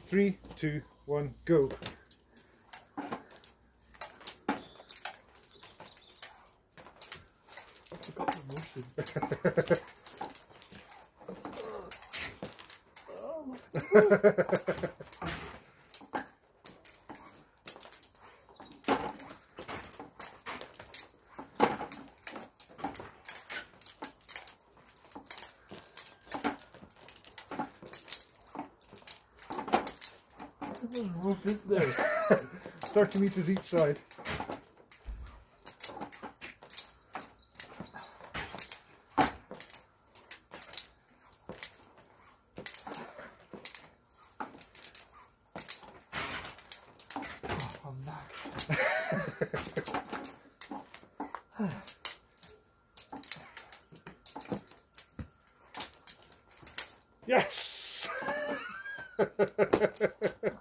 3, 2, 1, go. I forgot the motion. How much rope is there? 30 meters each side. Oh, I'm knackered. Yes!